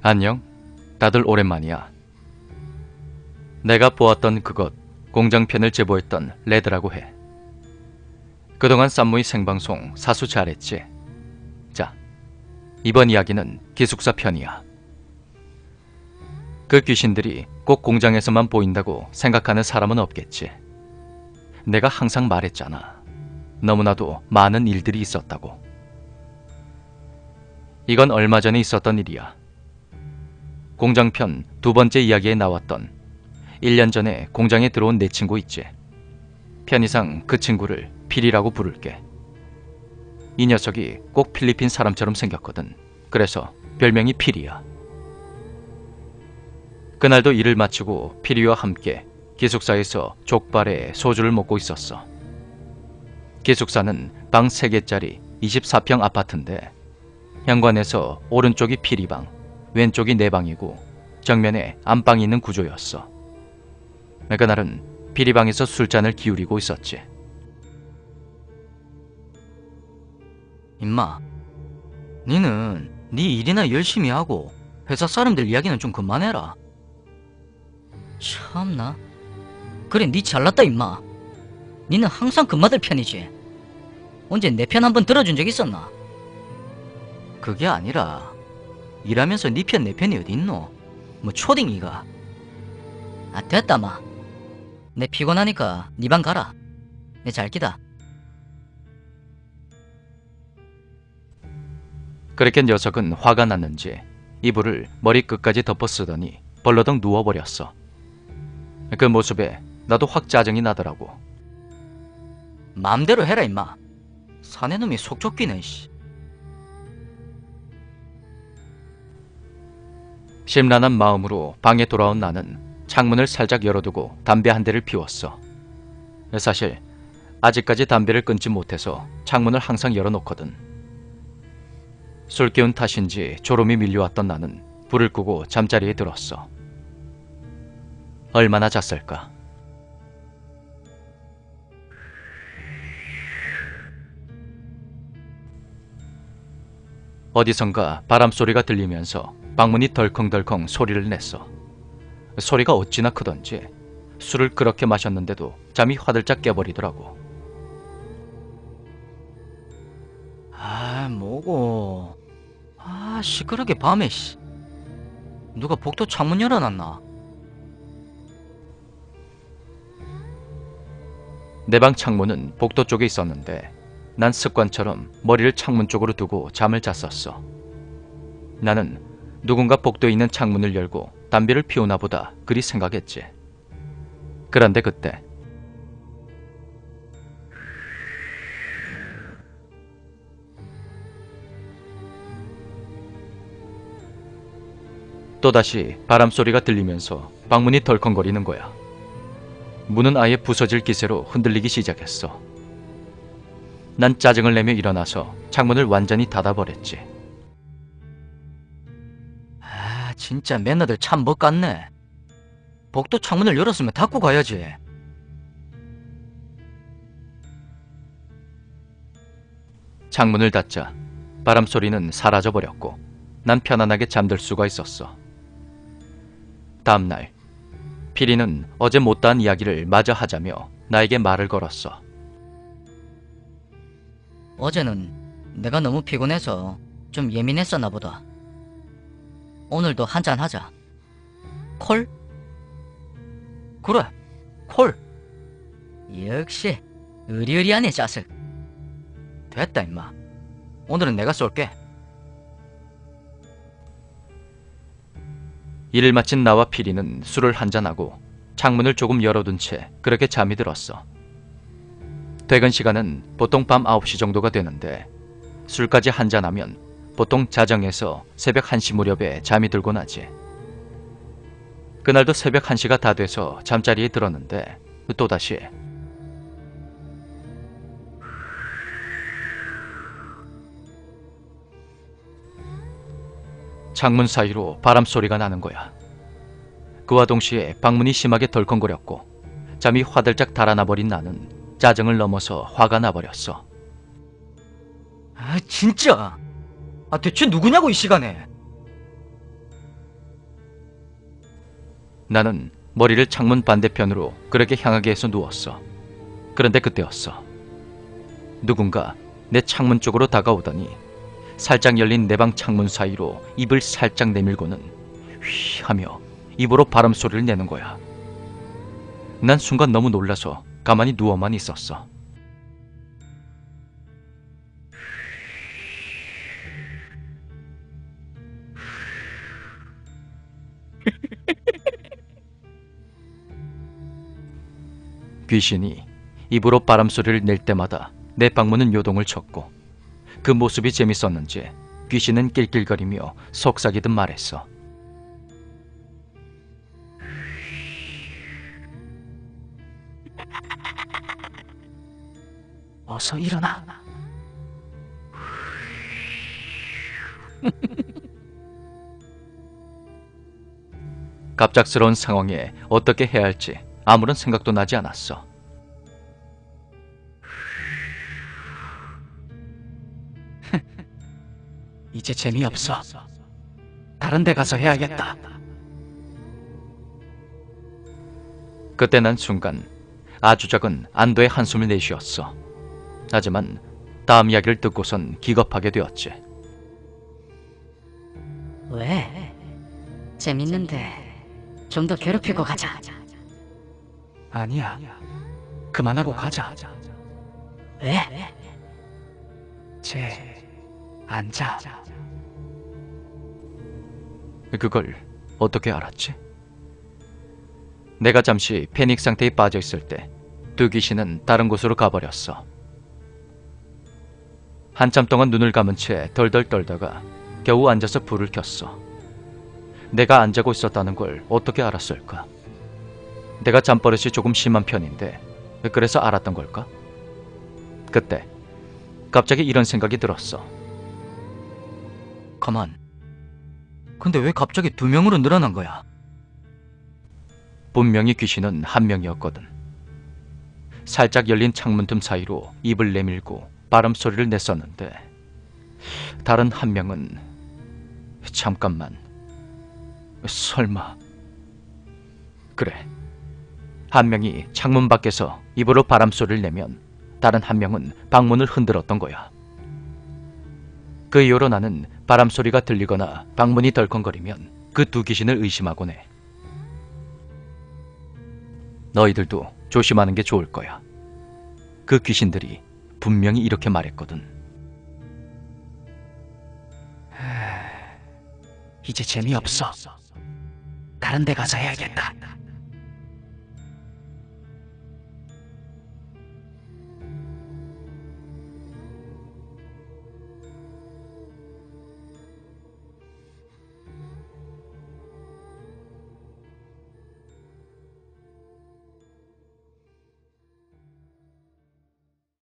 안녕. 다들 오랜만이야. 내가 보았던 그것, 공장편을 제보했던 레드라고 해. 그동안 쌈무의 생방송 사수 잘했지? 자, 이번 이야기는 기숙사 편이야. 그 귀신들이 꼭 공장에서만 보인다고 생각하는 사람은 없겠지. 내가 항상 말했잖아. 너무나도 많은 일들이 있었다고. 이건 얼마 전에 있었던 일이야. 공장편 두 번째 이야기에 나왔던 1년 전에 공장에 들어온 내 친구 있지. 편의상 그 친구를 필이라고 부를게. 이 녀석이 꼭 필리핀 사람처럼 생겼거든. 그래서 별명이 필이야. 그날도 일을 마치고 필이와 함께 기숙사에서 족발에 소주를 먹고 있었어. 기숙사는 방 3개짜리 24평 아파트인데 현관에서 오른쪽이 필이방, 왼쪽이 내 방이고 정면에 안방이 있는 구조였어. 그날은 필이방에서 술잔을 기울이고 있었지. 임마, 니는 니 일이나 열심히 하고 회사 사람들 이야기는 좀 그만해라. 참나. 그래, 니 잘났다 임마. 니는 항상 금마들 편이지. 언제 내 편 한번 들어준 적 있었나? 그게 아니라 일하면서 니 편 내 편이 어딨노? 뭐 초딩이가. 아, 됐다 마. 내 피곤하니까 니 방 가라. 내 잘 기다. 그렇게 녀석은 화가 났는지 이불을 머리끝까지 덮어 쓰더니 벌러덩 누워버렸어. 그 모습에 나도 확 짜증이 나더라고. 맘대로 해라 임마. 사내놈이 속 좁기네 씨. 심란한 마음으로 방에 돌아온 나는 창문을 살짝 열어두고 담배 한 대를 피웠어. 사실 아직까지 담배를 끊지 못해서 창문을 항상 열어놓거든. 술 기운 탓인지 졸음이 밀려왔던 나는 불을 끄고 잠자리에 들었어. 얼마나 잤을까? 어디선가 바람소리가 들리면서 방문이 덜컹덜컹 소리를 냈어. 소리가 어찌나 크던지 술을 그렇게 마셨는데도 잠이 화들짝 깨버리더라고. 아, 뭐고. 아, 시끄럽게 밤에 씨. 누가 복도 창문 열어놨나? 내 방 창문은 복도 쪽에 있었는데 난 습관처럼 머리를 창문 쪽으로 두고 잠을 잤었어. 나는 누군가 복도에 있는 창문을 열고 담배를 피우나 보다 그리 생각했지. 그런데 그때 또다시 바람소리가 들리면서 방문이 덜컹거리는 거야. 문은 아예 부서질 기세로 흔들리기 시작했어. 난 짜증을 내며 일어나서 창문을 완전히 닫아버렸지. 아, 진짜 매너들 참 못 같네. 복도 창문을 열었으면 닫고 가야지. 창문을 닫자 바람소리는 사라져버렸고 난 편안하게 잠들 수가 있었어. 다음날 피리는 어제 못다한 이야기를 마저 하자며 나에게 말을 걸었어. 어제는 내가 너무 피곤해서 좀 예민했었나 보다. 오늘도 한잔 하자. 콜? 그래, 콜. 역시 의리의리하네 자식. 됐다 임마. 오늘은 내가 쏠게. 일을 마친 나와 피리는 술을 한잔하고 창문을 조금 열어둔 채 그렇게 잠이 들었어. 퇴근 시간은 보통 밤 9시 정도가 되는데 술까지 한잔하면 보통 자정에서 새벽 1시 무렵에 잠이 들곤 하지. 그날도 새벽 1시가 다 돼서 잠자리에 들었는데 또다시 창문 사이로 바람소리가 나는 거야. 그와 동시에 방문이 심하게 덜컹거렸고 잠이 화들짝 달아나버린 나는 짜증을 넘어서 화가 나버렸어. 아, 진짜. 아, 대체 누구냐고 이 시간에. 나는 머리를 창문 반대편으로 그렇게 향하게 해서 누웠어. 그런데 그때였어. 누군가 내 창문 쪽으로 다가오더니 살짝 열린 내 방 창문 사이로 입을 살짝 내밀고는 휘 하며 입으로 바람 소리를 내는 거야. 난 순간 너무 놀라서 가만히 누워만 있었어. 귀신이 입으로 바람 소리를 낼 때마다 내 방문은 요동을 쳤고 그 모습이 재밌었는지 귀신은 낄낄거리며 속삭이듯 말했어. 어서 일어나. 갑작스러운 상황에 어떻게 해야 할지 아무런 생각도 나지 않았어. 이제 재미없어. 다른 데 가서 해야겠다. 그때 난 순간 아주 작은 안도의 한숨을 내쉬었어. 하지만 다음 이야기를 듣고선 기겁하게 되었지. 왜? 재밌는데 좀 더 괴롭히고 가자. 아니야. 그만하고 가자. 왜? 앉아. 그걸 어떻게 알았지? 내가 잠시 패닉 상태에 빠져 있을 때 두 귀신은 다른 곳으로 가버렸어. 한참 동안 눈을 감은 채 덜덜 떨다가 겨우 앉아서 불을 켰어. 내가 안 자고 있었다는 걸 어떻게 알았을까? 내가 잠버릇이 조금 심한 편인데 그래서 알았던 걸까? 그때 갑자기 이런 생각이 들었어. 가만. 근데 왜 갑자기 2명으로 늘어난 거야? 분명히 귀신은 한 명이었거든. 살짝 열린 창문 틈 사이로 입을 내밀고 바람 소리를 냈었는데 다른 한 명은 잠깐만. 설마. 그래. 한 명이 창문 밖에서 입으로 바람 소리를 내면 다른 한 명은 방문을 흔들었던 거야. 그 이후로 나는 바람 소리가 들리거나 방문이 덜컹거리면 그 두 귀신을 의심하곤 해. 너희들도 조심하는 게 좋을 거야. 그 귀신들이 분명히 이렇게 말했거든. 이제 재미없어. 다른 데 가서 해야겠다.